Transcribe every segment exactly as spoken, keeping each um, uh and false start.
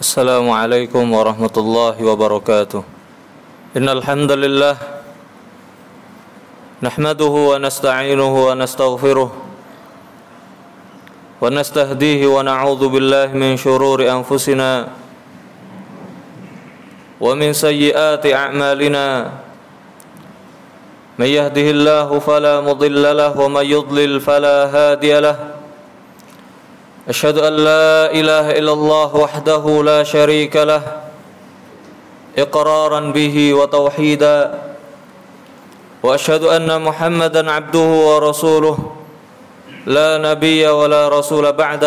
Assalamualaikum warahmatullahi wabarakatuh. Innal hamdalillah nahmaduhu wa nasta'inuhu wa nastaghfiruh wa nastahdihi wa na'udzu billahi min shururi anfusina wa min sayyiati a'malina. May yahdihillahu fala mudilla lahu wa may yudlil fala hadiya lahu. أشهد أن لا إله إلا الله وحده لا شريك له إقرارا به وتوحيدا وأشهد أن محمدا عبده ورسوله لا نبي ولا رسول بعده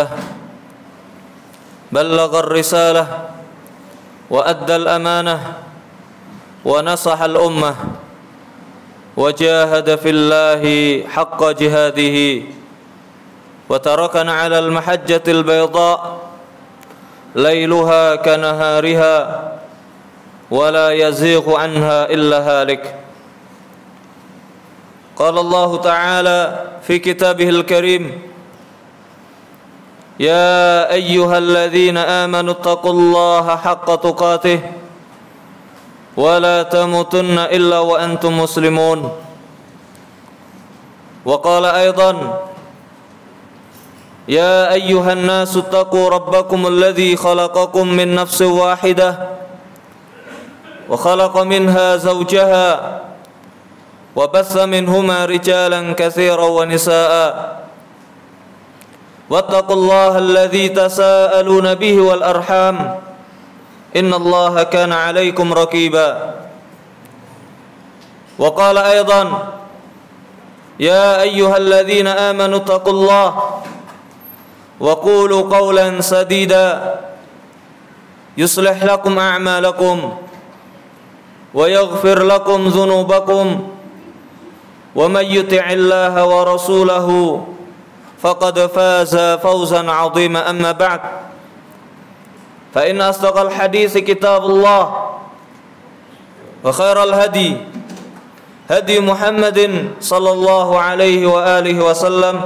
بلغ الرسالة وأدى الأمانة ونصح الأمة وجاهد في الله حق جهاده وتركنا على المحجة البيضاء ليلها كنهارها ولا يزيغ عنها إلا هالك. قال الله تعالى في كتابه الكريم: يا أيها الذين آمنوا اتقوا الله حق تقاته ولا تموتن إلا وأنتم مسلمون. وقال أيضا: يا أيها الناس اتقوا ربكم الذي خلقكم من نفس واحدة وخلق منها زوجها وبث منهما رجالا كثيرا ونساء واتقوا الله الذي تساءلون به والأرحام إن الله كان عليكم رقيبا. وقال أيضا: يا أيها الذين آمنوا اتقوا الله وقولوا قولا سديدا يصلح لكم أعمالكم ويغفر لكم ذنوبكم ومن يطع الله ورسوله فقد فاز فوزا عظيما. أما بعد، فإن أصدق الحديث كتاب الله وخير الهدي هدي محمد صلى الله عليه وآله وسلم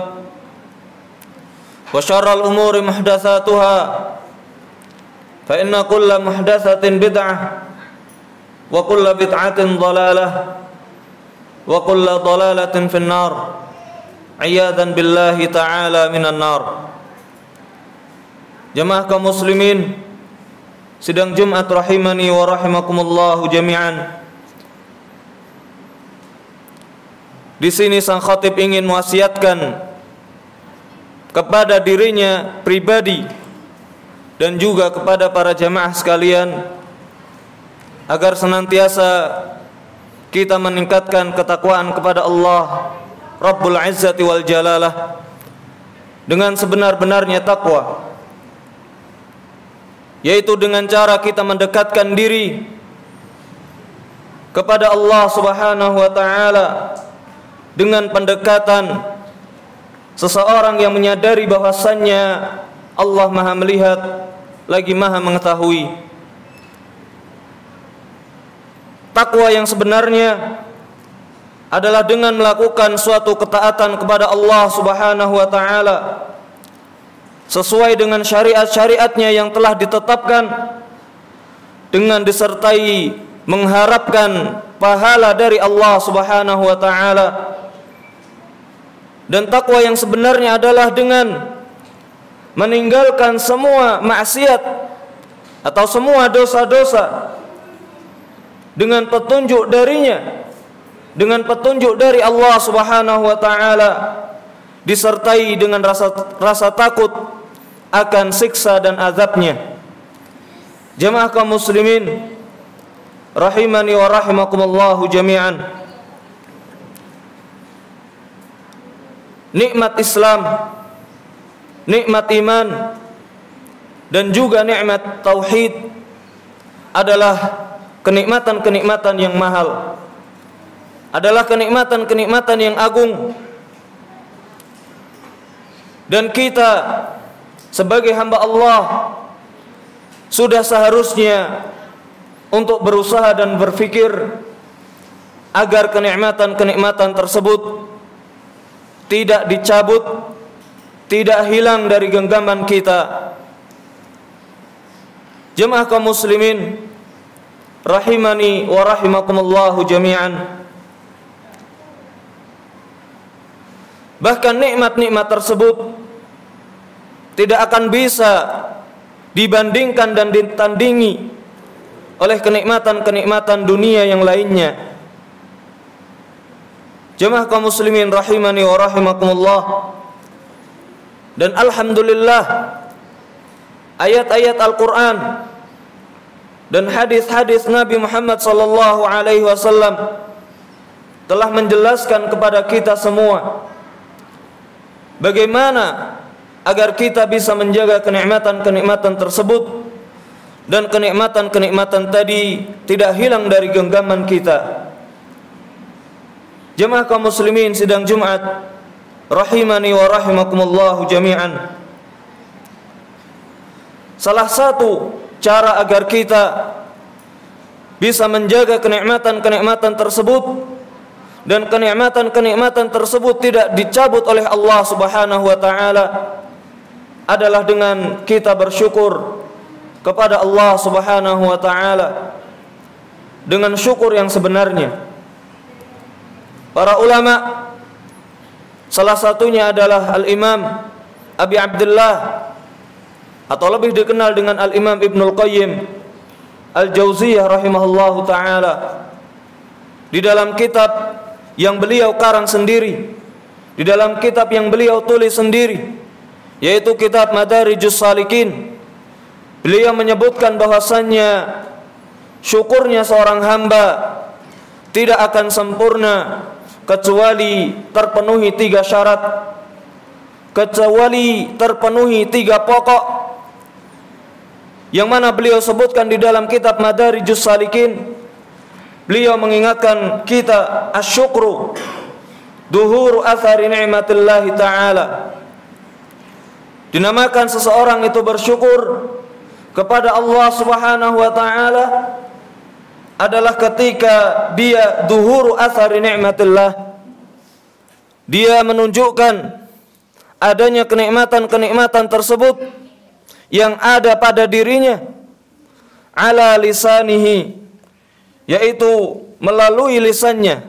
وشر الأمور محدثاتها فإن كل محدثة بدعة وكل بدعة ضلالة وكل ضلالة في النار عياذا بالله تعالى من النار. Jemaah kaum muslimin sidang Jumat rahimani wa rahimakumullahu jami'an. Di sini sang khatib ingin mewasiatkan kepada dirinya pribadi dan juga kepada para jamaah sekalian agar senantiasa kita meningkatkan ketakwaan kepada Allah Rabbul Izzati wal Jalalah dengan sebenar-benarnya takwa, yaitu dengan cara kita mendekatkan diri kepada Allah Subhanahu wa taala dengan pendekatan seseorang yang menyadari bahwasannya Allah Maha melihat lagi Maha mengetahui. Takwa yang sebenarnya adalah dengan melakukan suatu ketaatan kepada Allah Subhanahu wa taala sesuai dengan syariat-syariatnya yang telah ditetapkan, dengan disertai mengharapkan pahala dari Allah Subhanahu wa taala. Dan takwa yang sebenarnya adalah dengan meninggalkan semua maksiat atau semua dosa-dosa dengan petunjuk darinya, dengan petunjuk dari Allah Subhanahu wa taala, disertai dengan rasa rasa takut akan siksa dan azabnya. Jemaah kaum muslimin rahimani wa rahimakumullahu jami'an. Nikmat Islam, nikmat iman, dan juga nikmat tauhid adalah kenikmatan-kenikmatan yang mahal, adalah kenikmatan-kenikmatan yang agung. Dan kita sebagai hamba Allah sudah seharusnya untuk berusaha dan berfikir agar kenikmatan-kenikmatan tersebut tidak dicabut, tidak hilang dari genggaman kita. Jemaah kaum muslimin rahimani wa rahimakumullahu jami'an. Bahkan nikmat-nikmat tersebut tidak akan bisa dibandingkan dan ditandingi oleh kenikmatan-kenikmatan dunia yang lainnya. Jemaah kaum muslimin rahimani wa rahimakumullah. Dan alhamdulillah, ayat-ayat Al-Quran dan hadis-hadis Nabi Muhammad sallallahu alaihi wasallam telah menjelaskan kepada kita semua bagaimana agar kita bisa menjaga kenikmatan-kenikmatan tersebut, dan kenikmatan-kenikmatan tadi tidak hilang dari genggaman kita. Jemaah kaum muslimin sidang Jumat rahimani wa rahimakumullahu jami'an. Salah satu cara agar kita bisa menjaga kenikmatan-kenikmatan tersebut dan kenikmatan-kenikmatan tersebut tidak dicabut oleh Allah Subhanahu wa taala adalah dengan kita bersyukur kepada Allah Subhanahu wa taala dengan syukur yang sebenarnya. Para ulama, salah satunya adalah Al-Imam Abi Abdullah, atau lebih dikenal dengan Al-Imam Ibnul Qayyim Al-Jauziyah rahimahullahu ta'ala, di dalam kitab yang beliau karang sendiri, di dalam kitab yang beliau tulis sendiri, yaitu kitab Madarijus Salikin, beliau menyebutkan bahwasannya syukurnya seorang hamba tidak akan sempurna kecuali terpenuhi tiga syarat, kecuali terpenuhi tiga pokok, yang mana beliau sebutkan di dalam kitab Madarijus Salikin. Beliau mengingatkan kita asyukru duhuru athari ni'matillahi ta'ala. Dinamakan seseorang itu bersyukur kepada Allah Subhanahu wa ta'ala adalah ketika dia duhuru athari ni'matillah, dia menunjukkan adanya kenikmatan-kenikmatan tersebut yang ada pada dirinya ala lisanihi, yaitu melalui lisannya,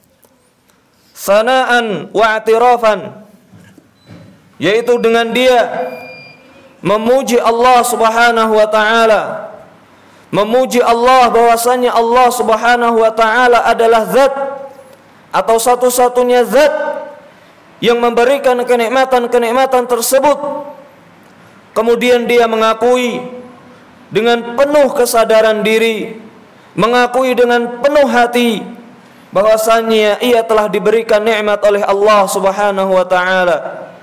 sanaan wa i'tirafan, yaitu dengan dia memuji Allah Subhanahu wa ta'ala, memuji Allah bahwasanya Allah Subhanahu wa ta'ala adalah zat atau satu-satunya zat yang memberikan kenikmatan-kenikmatan tersebut. Kemudian dia mengakui dengan penuh kesadaran diri, mengakui dengan penuh hati bahwasanya ia telah diberikan nikmat oleh Allah Subhanahu wa ta'ala.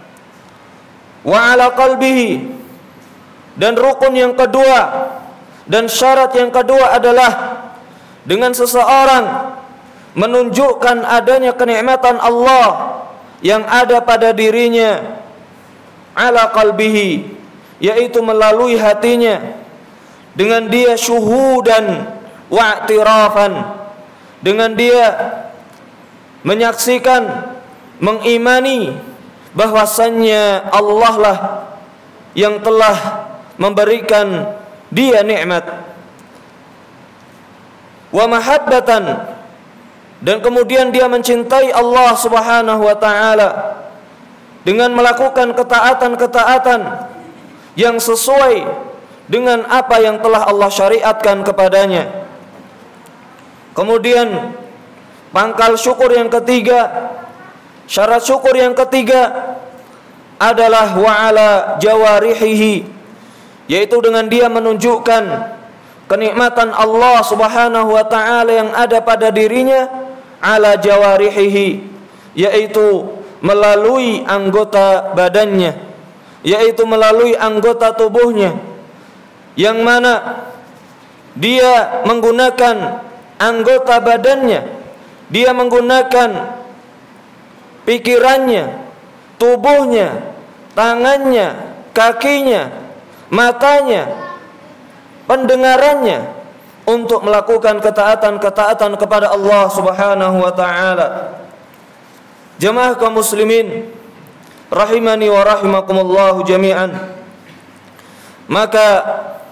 Wa ala qalbihi, dan rukun yang kedua dan syarat yang kedua adalah dengan seseorang menunjukkan adanya kenikmatan Allah yang ada pada dirinya ala qalbihi, yaitu melalui hatinya, dengan dia syuhudan wa'tirafan, dengan dia menyaksikan, mengimani bahwasannya Allah lah yang telah memberikan dia nikmat. Wa mahabbatan, dan kemudian dia mencintai Allah Subhanahu wa ta'ala dengan melakukan ketaatan-ketaatan yang sesuai dengan apa yang telah Allah syariatkan kepadanya. Kemudian pangkal syukur yang ketiga, syarat syukur yang ketiga adalah wa'ala jawarihihi, yaitu dengan dia menunjukkan kenikmatan Allah Subhanahu wa ta'ala yang ada pada dirinya ala jawarihihi, yaitu melalui anggota badannya, yaitu melalui anggota tubuhnya, yang mana dia menggunakan anggota badannya, dia menggunakan pikirannya, tubuhnya, tangannya, kakinya, matanya, pendengarannya untuk melakukan ketaatan-ketaatan kepada Allah Subhanahu wa ta'ala. Jemaah kaum muslimin rahimani wa rahimakumullahu jami'an. Maka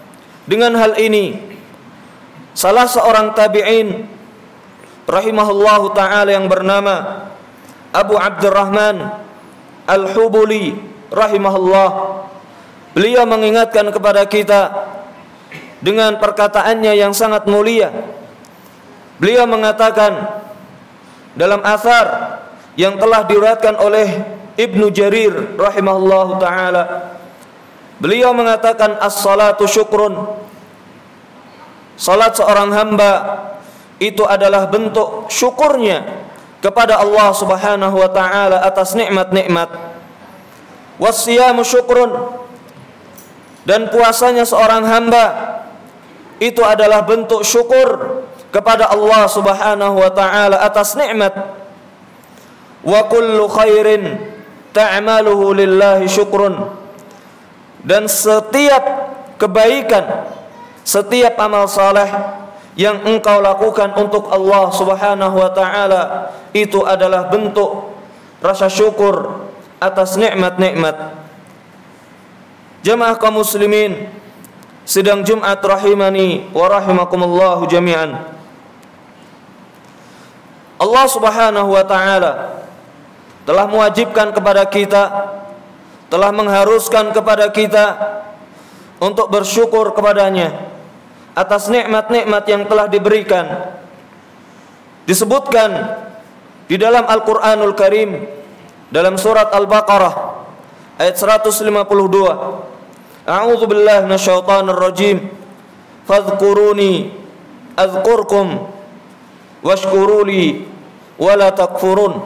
dengan hal ini. Salah seorang tabi'in rahimahullahu ta'ala yang bernama Abu Abdurrahman Al-Hubuli rahimahullah, beliau mengingatkan kepada kita dengan perkataannya yang sangat mulia. Beliau mengatakan dalam athar yang telah diriwayatkan oleh Ibnu Jarir rahimahullahu ta'ala, beliau mengatakan as-salatu syukrun, salat seorang hamba itu adalah bentuk syukurnya kepada Allah Subhanahu wa taala atas nikmat-nikmat. Was-siyamu syukrun, dan puasanya seorang hamba itu adalah bentuk syukur kepada Allah Subhanahu wa taala atas nikmat. Wa kullu khairin ta'maluhu lillahi syukrun, dan setiap kebaikan, setiap amal saleh yang engkau lakukan untuk Allah Subhanahu wa taala itu adalah bentuk rasa syukur atas nikmat-nikmat. Jamaah kaum muslimin sidang Jumat rahimani wa rahimakumullah jami'an. Allah Subhanahu wa taala telah mewajibkan kepada kita, telah mengharuskan kepada kita untuk bersyukur kepadanya atas nikmat-nikmat yang telah diberikan. Disebutkan di dalam Al-Qur'anul Karim dalam surat Al-Baqarah ayat seratus lima puluh dua. A'udzu billahi minasyaitonir rajim. Fadhkuruni adzkurkum washkuruli wala takfurun.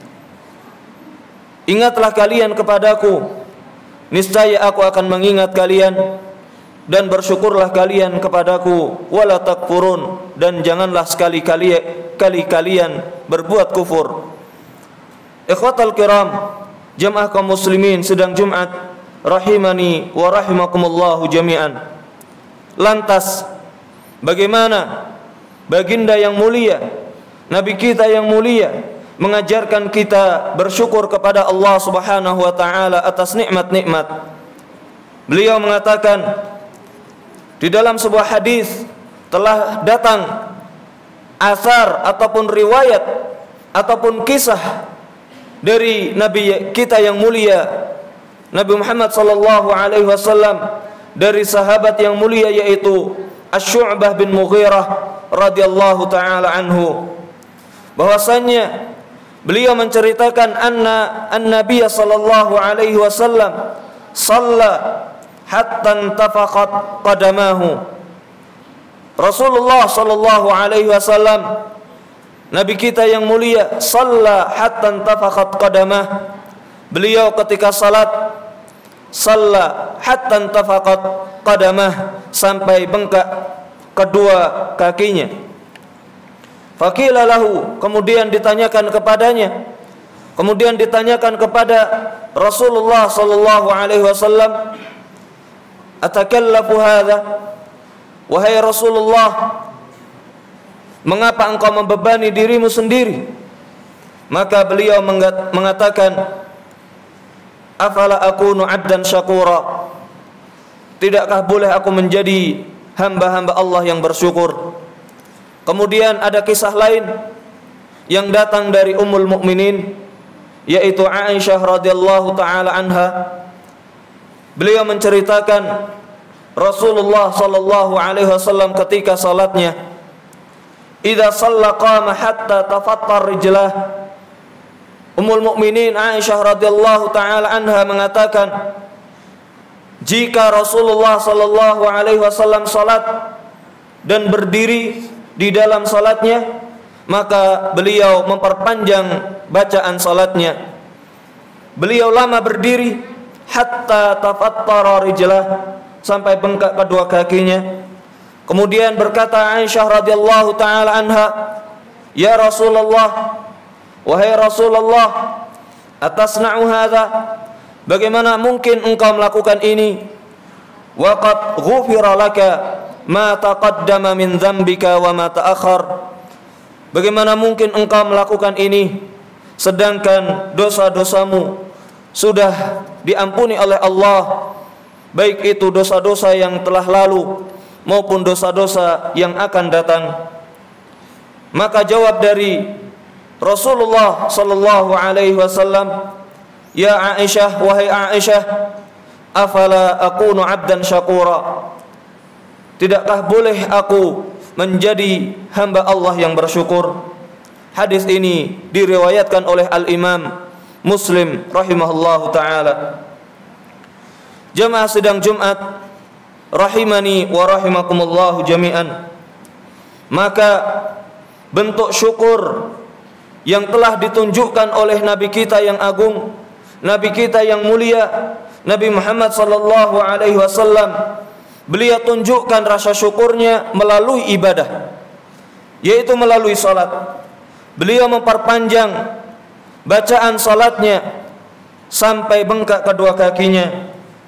Ingatlah kalian kepadaku, niscaya aku akan mengingat kalian, dan bersyukurlah kalian kepadaku, wala takfurun, dan janganlah sekali-kali kali kalian berbuat kufur. Ikhwatal kiram, jamaah kaum muslimin sedang Jumat rahimani wa rahimakumullahu jami'an. Lantas bagaimana baginda yang mulia, nabi kita yang mulia mengajarkan kita bersyukur kepada Allah Subhanahu wa taala atas nikmat-nikmat? Beliau mengatakan di dalam sebuah hadis telah datang asar ataupun riwayat ataupun kisah dari nabi kita yang mulia Nabi Muhammad sallallahu alaihi wasallam, dari sahabat yang mulia yaitu Asy-Syu'bah bin Mughirah radhiyallahu taala anhu, bahwasanya beliau menceritakan anna an-nabiy sallallahu alaihi wasallam shalla hatta intafaqat qadamahu. Rasulullah sallallahu alaihi wasallam, nabi kita yang mulia, shalla hatta intafaqat qadamah. Beliau ketika salat shalla hatta intafaqat qadamah, sampai bengkak kedua kakinya. Faqila lahu, kemudian ditanyakan kepadanya, kemudian ditanyakan kepada Rasulullah sallallahu alaihi wasallam, atakallafu hadza, wahai Rasulullah, mengapa engkau membebani dirimu sendiri? Maka beliau mengatakan, afala akunu 'abdan syakura, tidakkah boleh aku menjadi hamba-hamba Allah yang bersyukur? Kemudian ada kisah lain yang datang dari Ummul Mukminin, yaitu Aisyah radhiyallahu taala anha. Beliau menceritakan Rasulullah sallallahu alaihi wasallam ketika salatnya, idza shalla qama hatta tafattar rijlah. Ummul Mukminin Aisyah radhiyallahu taala anha mengatakan, jika Rasulullah sallallahu alaihi wasallam salat dan berdiri di dalam salatnya, maka beliau memperpanjang bacaan salatnya. Beliau lama berdiri hatta tafattara rijlah, sampai bengkak kedua kakinya. Kemudian berkata Aisyah radhiyallahu taala anha, ya Rasulullah, wahai Rasulullah, atasna'u hadza, bagaimana mungkin engkau melakukan ini? Wa qad ghufira laka ma taqaddama min dzambika wa ma ta'akhkhar. Bagaimana mungkin engkau melakukan ini sedangkan dosa-dosamu sudah diampuni oleh Allah, baik itu dosa-dosa yang telah lalu maupun dosa-dosa yang akan datang. Maka jawab dari Rasulullah sallallahu alaihi wasallam, "Ya Aisyah, wahai Aisyah, afala akunu 'abdan syakura?" Tidakkah boleh aku menjadi hamba Allah yang bersyukur? Hadis ini diriwayatkan oleh Al-Imam Muslim rahimahullahu ta'ala. Jamaah sidang Jumat rahimani wa rahimakumullahu jami'an. Maka bentuk syukur yang telah ditunjukkan oleh Nabi kita yang agung, Nabi kita yang mulia, Nabi Muhammad sallallahu alaihi wasallam, beliau tunjukkan rasa syukurnya melalui ibadah, yaitu melalui salat. Beliau memperpanjang bacaan salatnya sampai bengkak kedua kakinya.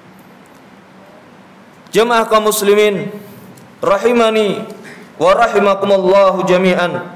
Jemaah kaum muslimin rahimani wa rahimakumullahu jami'an.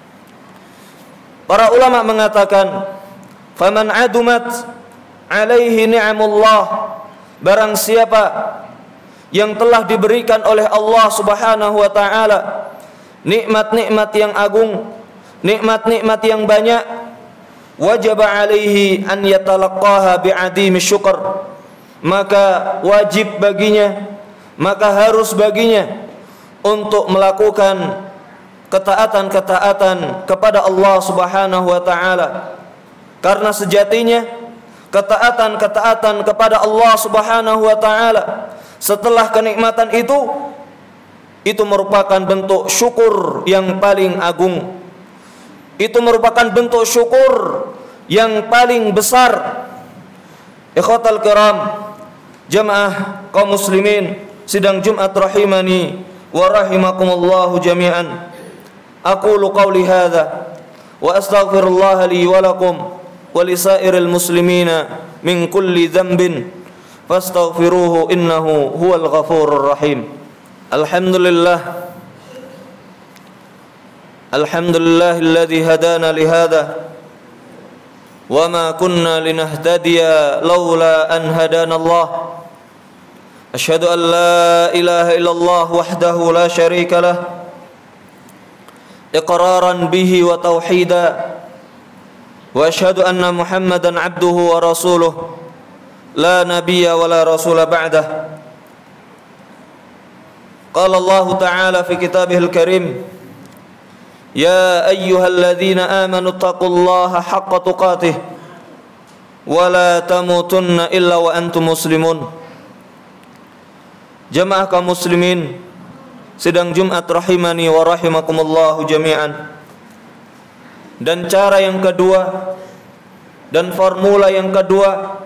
Para ulama mengatakan, faman adumat alaihi ni'amullah, barang siapa yang telah diberikan oleh Allah Subhanahu wa taala nikmat-nikmat yang agung, nikmat-nikmat yang banyak, wajib alaihi an yatalaqqaha bi'adimi syukur, maka wajib baginya, maka harus baginya untuk melakukan ketaatan-ketaatan kepada Allah Subhanahu wa taala. Karena sejatinya ketaatan-ketaatan kepada Allah Subhanahu wa taala setelah kenikmatan itu, itu merupakan bentuk syukur yang paling agung. Itu merupakan bentuk syukur yang paling besar. Ikhwatal kiram, jamaah kaum muslimin sidang Jumat rahimani wa rahimakumullahu jami'an. Aqulu qawli hadza wa astaghfirullah li wa lakum wa lisairil muslimina min kulli dhanbin fastaghfiruhu innahu huwal ghafurur rahim. Alhamdulillah Alhamdulillahilladzi hadana li hadza wa ma kunna linahtadiya laula an hadana Allah. Asyhadu an la ilaha illallah wahdahu la syarika lah iqraran bihi wa tauhida, wa asyhadu anna Muhammadan abduhu wa rasuluh la nabiyya wa la rasula ba'dah. Qala Allah ta'ala fi kitabihil karim, ya ayyuhalladzina amanu taqullaha haqqa tuqatih wa la tamutunna illa wa antum muslimun. Jamaah kaum muslimin sidang Jumat rahimani wa rahimakumullahu jami'an. Dan cara yang kedua dan formula yang kedua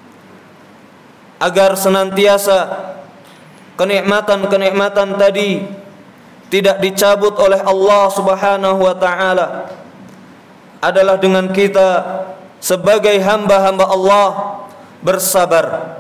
agar senantiasa kenikmatan-kenikmatan tadi tidak dicabut oleh Allah Subhanahu wa taala adalah dengan kita sebagai hamba-hamba Allah bersabar.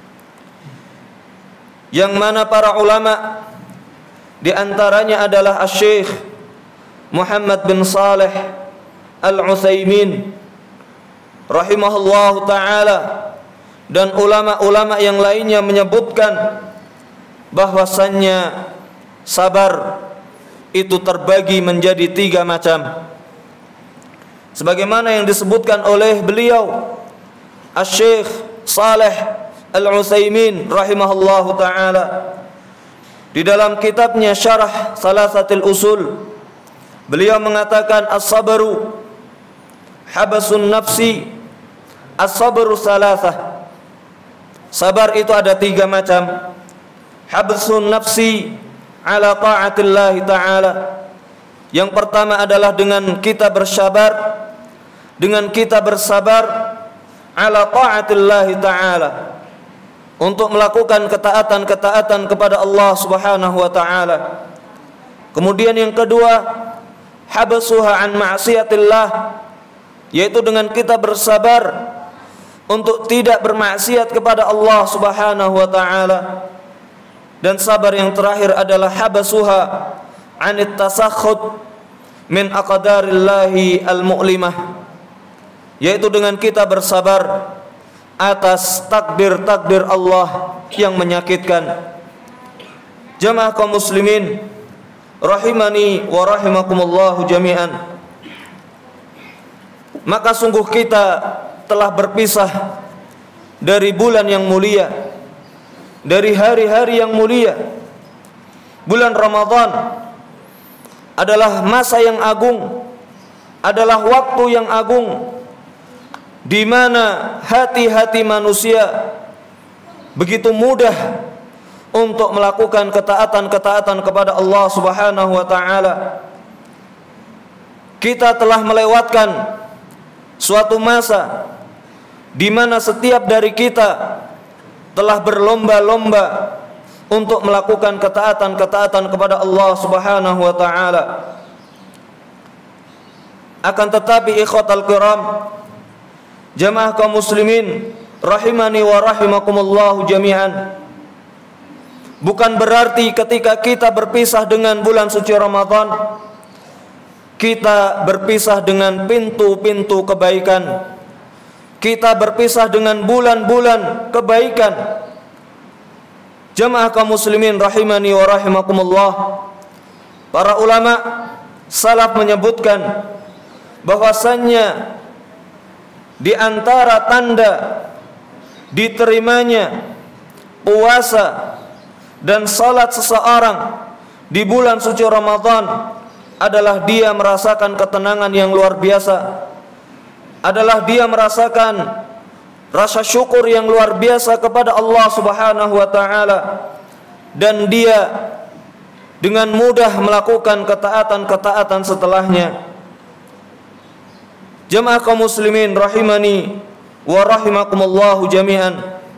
Yang mana para ulama di antaranya adalah Asy-Syaikh Muhammad bin Shalih Al-Utsaimin rahimahullahu taala dan ulama-ulama yang lainnya menyebutkan bahwasannya sabar itu terbagi menjadi tiga macam, sebagaimana yang disebutkan oleh beliau Asy-Syaikh Shalih Al-Utsaimin rahimahullahu taala di dalam kitabnya Syarah Salasatil Usul. Beliau mengatakan as-sabru habasun nafsi, as-sabru salasah. Sabar itu ada tiga macam. Habsun nafsi ala ta'atillah ta'ala. Yang pertama adalah dengan kita bersabar, dengan kita bersabar ala ta'atillah ta'ala, untuk melakukan ketaatan-ketaatan kepada Allah Subhanahu wa taala. Kemudian yang kedua, habsuha an ma'siyatillah, yaitu dengan kita bersabar untuk tidak bermaksiat kepada Allah Subhanahu wa taala. Dan sabar yang terakhir adalah habsuha anit tasakhut min aqdarillahi al-mu'limah, yaitu dengan kita bersabar atas takdir-takdir Allah yang menyakitkan. Jamaah kaum muslimin rahimani wa rahimakumullahu jami'an. Maka sungguh kita telah berpisah dari bulan yang mulia, dari hari-hari yang mulia. Bulan Ramadan adalah masa yang agung, adalah waktu yang agung, di mana hati-hati manusia begitu mudah untuk melakukan ketaatan-ketaatan kepada Allah Subhanahu wa taala. Kita telah melewatkan suatu masa di mana setiap dari kita telah berlomba-lomba untuk melakukan ketaatan-ketaatan kepada Allah Subhanahu wa taala. Akan tetapi ikhwatal kiram, jamaah kaum muslimin rahimani wa rahimakumullahu jami'an, bukan berarti ketika kita berpisah dengan bulan suci Ramadan, kita berpisah dengan pintu-pintu kebaikan, kita berpisah dengan bulan-bulan kebaikan. Jamaah kaum muslimin rahimani wa rahimakumullah, para ulama salaf menyebutkan bahwasannya di antara tanda diterimanya puasa dan salat seseorang di bulan suci Ramadan adalah dia merasakan ketenangan yang luar biasa, adalah dia merasakan rasa syukur yang luar biasa kepada Allah Subhanahu wa taala, dan dia dengan mudah melakukan ketaatan-ketaatan setelahnya. Jamaah kaum muslimin rahimani wa rahimakumullahu jami'an.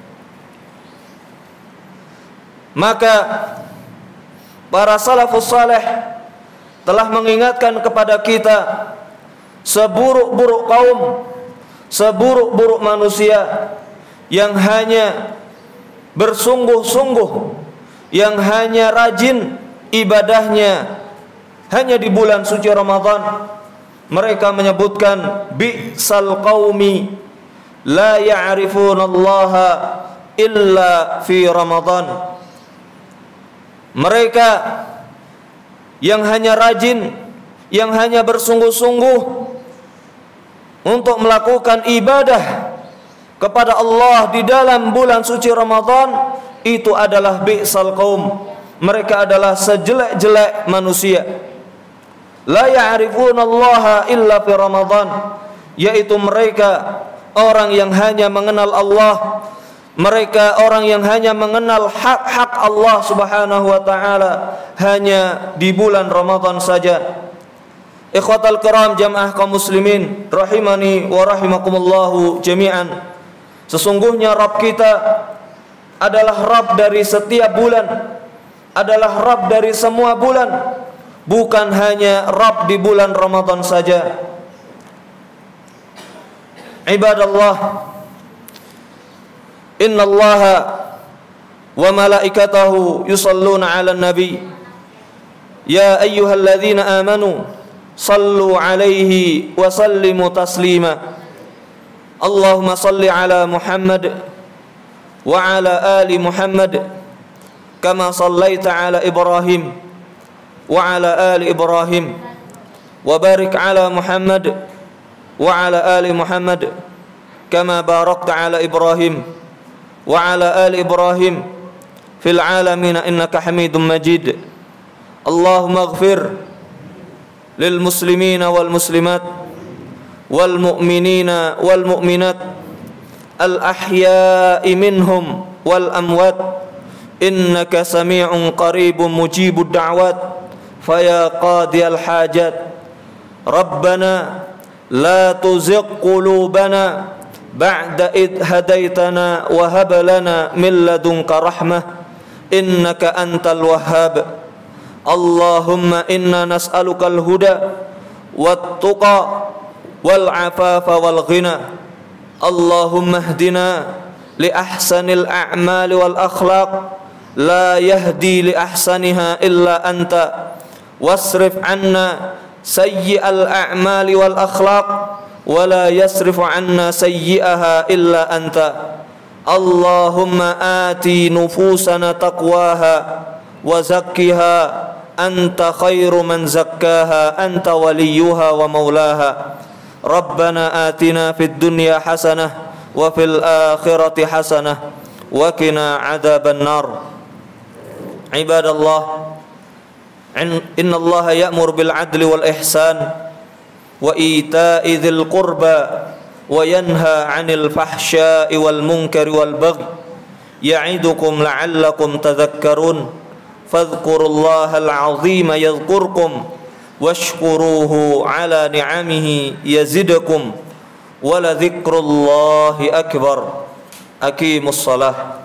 Maka para salafus saleh telah mengingatkan kepada kita, seburuk-buruk kaum, seburuk-buruk manusia yang hanya bersungguh-sungguh, yang hanya rajin ibadahnya hanya di bulan suci Ramadan. Mereka menyebutkan bi'sal qaumi la ya'rifunallaha illa fi Ramadan. Mereka yang hanya rajin, yang hanya bersungguh-sungguh untuk melakukan ibadah kepada Allah di dalam bulan suci Ramadan, itu adalah bi'sal qaum. Mereka adalah sejelek-jelek manusia. La ya'rifunallaha illa fi Ramadan, yaitu mereka orang yang hanya mengenal Allah, mereka orang yang hanya mengenal hak-hak Allah Subhanahu wa taala hanya di bulan Ramadan saja. Ikhwatal kiram, jamaah kaum muslimin rahimani wa rahimakumullahu jami'an. Sesungguhnya Rabb kita adalah Rabb dari setiap bulan, adalah Rabb dari semua bulan, bukan hanya Rabb di bulan Ramadan saja. Ibadallah, innallaha wa malaikatahu yusalluna 'alan nabi ya ayyuhalladzina amanu sallu 'alaihi wa sallimu taslima. Allahumma salli 'ala Muhammad wa 'ala ali Muhammad kama sallaita 'ala Ibrahim wa 'ala ali Ibrahim wa barik 'ala Muhammad wa 'ala ali Muhammad kama barakta 'ala Ibrahim wa 'ala ali Ibrahim fil 'alamin innaka Hamidum Majid. Allahumma ighfir lil muslimina wal muslimat wal mu'minina wal mu'minat al ahya'i minhum wal amwat innaka sami'un qaribun mujibud da'wat faya qadiyal hajat. Rabbana la tuzigh qulubana ba'da id hadaitana wa hab lana min ladunka rahmah innaka antal wahhab. Allahumma inna nas'aluka al-huda wat tuqa wal afafa wal ghina. Allahumma ihdina li ahsanil a'mali wal akhlaq la yahdi li ahsaniha illa anta wasrif anna sayyi'al a'mali wal akhlaq wa la yasrifu anna sayyi'aha illa anta. Allahumma ati nufusana taqwaha وزكها أنت خير من زكاها أنت وليها ومولاها ربنا آتنا في الدنيا حسنة وفي الآخرة حسنة وقنا عذاب النار عباد الله إن الله يأمر بالعدل والإحسان وإيتاء ذي القربى وينهى عن الفحشاء والمنكر والبغي يعظكم لعلكم تذكرون فاذكروا الله العظيم يذكركم واشكروه على نعمه يزدكم ولذكر الله أكبر أقيموا الصلاة